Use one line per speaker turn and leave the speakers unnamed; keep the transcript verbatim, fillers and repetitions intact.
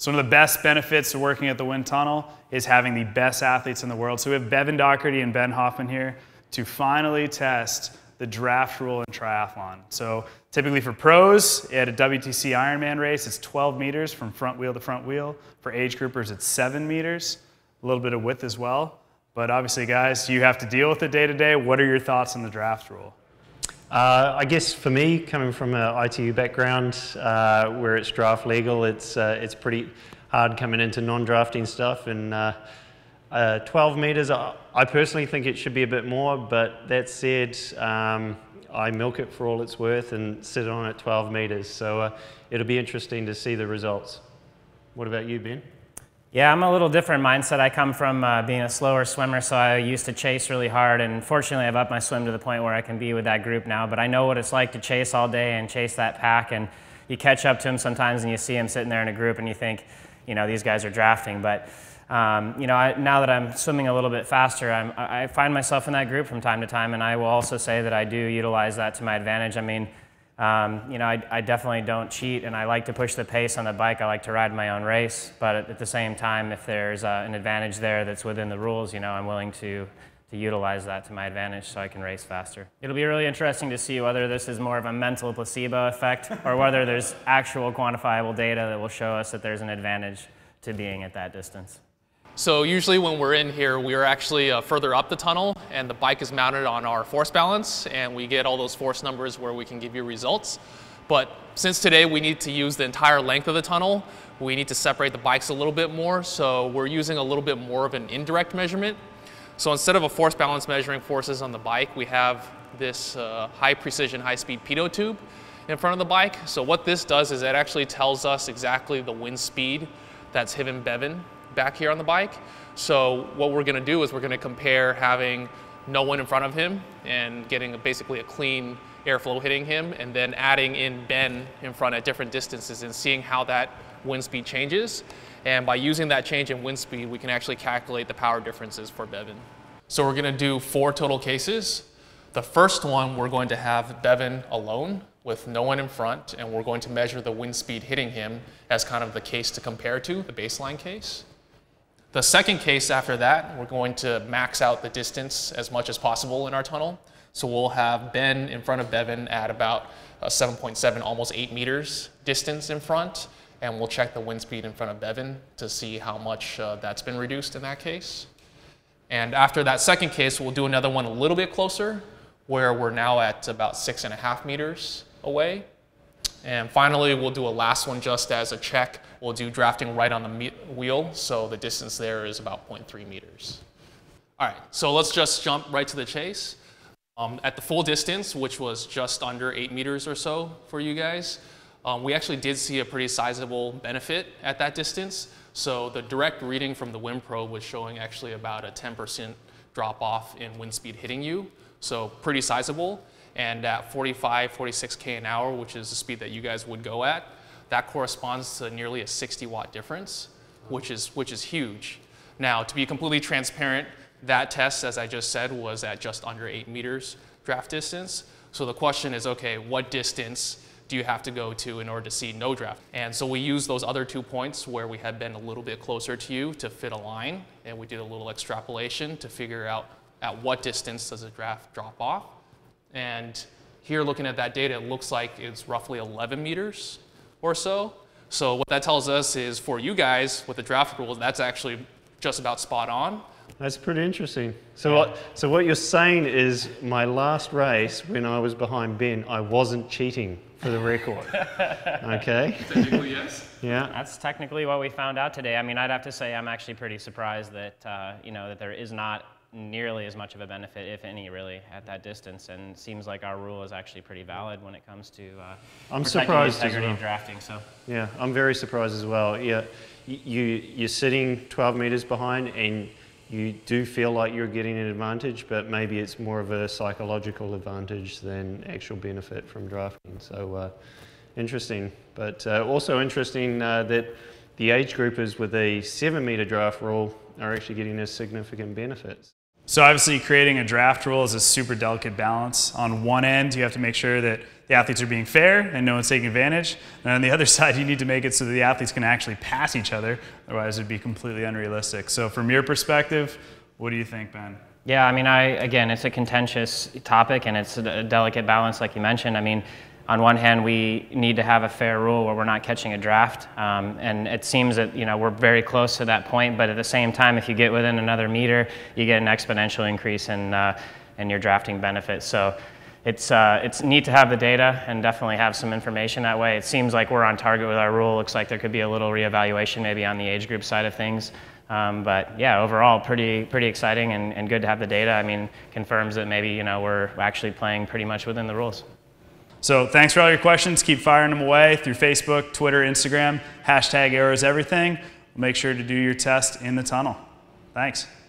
So one of the best benefits of working at the wind tunnel is having the best athletes in the world. So we have Bevan Docherty and Ben Hoffman here to finally test the draft rule in triathlon. So typically for pros, at a W T C Ironman race, it's twelve meters from front wheel to front wheel. For age groupers, it's seven meters, a little bit of width as well. But obviously, guys, you have to deal with it day to day. What are your thoughts on the draft rule?
Uh, I guess for me, coming from an I T U background, uh, where it's draft legal, it's uh, it's pretty hard coming into non-drafting stuff. And uh, uh, twelve meters, I, I personally think it should be a bit more. But that said, um, I milk it for all it's worth and sit on at twelve meters. So uh, it'll be interesting to see the results. What about you, Ben?
Yeah, I'm a little different mindset. I come from uh, being a slower swimmer, so I used to chase really hard, and fortunately I've upped my swim to the point where I can be with that group now, but I know what it's like to chase all day and chase that pack, and you catch up to them sometimes and you see them sitting there in a group and you think, you know, these guys are drafting, but um, you know, I, now that I'm swimming a little bit faster, I'm, I find myself in that group from time to time, and I will also say that I do utilize that to my advantage. I mean, Um, you know, I, I definitely don't cheat, and I like to push the pace on the bike. I like to ride my own race, but at, at the same time, if there's uh, an advantage there that's within the rules, you know, I'm willing to, to utilize that to my advantage so I can race faster. It'll be really interesting to see whether this is more of a mental placebo effect or whether there's actual quantifiable data that will show us that there's an advantage to being at that distance.
So usually when we're in here, we are actually uh, further up the tunnel, and the bike is mounted on our force balance, and we get all those force numbers where we can give you results. But since today we need to use the entire length of the tunnel, we need to separate the bikes a little bit more, so we're using a little bit more of an indirect measurement. So instead of a force balance measuring forces on the bike, we have this uh, high precision, high speed pitot tube in front of the bike. So what this does is it actually tells us exactly the wind speed that's hitting Bevan back here on the bike. So what we're going to do is we're going to compare having no one in front of him and getting a, basically a clean airflow hitting him, and then adding in Ben in front at different distances and seeing how that wind speed changes. And by using that change in wind speed, we can actually calculate the power differences for Bevan. So we're going to do four total cases. The first one, we're going to have Bevan alone with no one in front, and we're going to measure the wind speed hitting him as kind of the case to compare to, the baseline case. The second case after that, we're going to max out the distance as much as possible in our tunnel. So we'll have Ben in front of Bevan at about seven point seven, almost eight meters distance in front, and we'll check the wind speed in front of Bevan to see how much uh, that's been reduced in that case. And after that second case, we'll do another one a little bit closer, where we're now at about six and a half meters away. And finally, we'll do a last one just as a check. We'll do drafting right on the wheel, so the distance there is about zero point three meters. All right, so let's just jump right to the chase. Um, at the full distance, which was just under eight meters or so for you guys, um, we actually did see a pretty sizable benefit at that distance. So the direct reading from the wind probe was showing actually about a ten percent drop off in wind speed hitting you, so pretty sizable. And at forty-five, forty-six K an hour, which is the speed that you guys would go at, that corresponds to nearly a sixty watt difference, which is, which is huge. Now, to be completely transparent, that test, as I just said, was at just under eight meters draft distance. So the question is, okay, what distance do you have to go to in order to see no draft? And so we used those other two points where we had been a little bit closer to you to fit a line, and we did a little extrapolation to figure out at what distance does a draft drop off. And here, looking at that data, it looks like it's roughly eleven meters or so. So what that tells us is for you guys with the draft rules, that's actually just about spot on.
That's pretty interesting. So, what, so what you're saying is my last race when I was behind Ben, I wasn't cheating for the record. Okay?
Technically, yes.
Yeah.
That's technically what we found out today. I mean, I'd have to say I'm actually pretty surprised that, uh, you know, that there is not nearly as much of a benefit, if any, really, at that distance. And it seems like our rule is actually pretty valid when it comes to uh,
I'm
protecting
surprised
the integrity
as well.
of drafting. So.
Yeah, I'm very surprised as well. Yeah, you, you're sitting twelve meters behind and you do feel like you're getting an advantage, but maybe it's more of a psychological advantage than actual benefit from drafting. So uh, interesting, but uh, also interesting uh, that the age groupers with a seven meter draft rule are actually getting a significant benefit.
So obviously creating a draft rule is a super delicate balance. On one end, you have to make sure that the athletes are being fair and no one's taking advantage. And on the other side, you need to make it so that the athletes can actually pass each other. Otherwise, it'd be completely unrealistic. So from your perspective, what do you think, Ben?
Yeah, I mean, I again, it's a contentious topic and it's a delicate balance, like you mentioned. I mean, on one hand, we need to have a fair rule where we're not catching a draft, um, and it seems that you know we're very close to that point. But at the same time, if you get within another meter, you get an exponential increase in uh, in your drafting benefits. So it's uh, it's neat to have the data and definitely have some information that way. It seems like we're on target with our rule. Looks like there could be a little reevaluation maybe on the age group side of things. Um, but yeah, overall, pretty pretty exciting and, and good to have the data. I mean, confirms that maybe you know we're actually playing pretty much within the rules.
So thanks for all your questions. Keep firing them away through Facebook, Twitter, Instagram, hashtag Arrows Everything. Make sure to do your test in the tunnel. Thanks.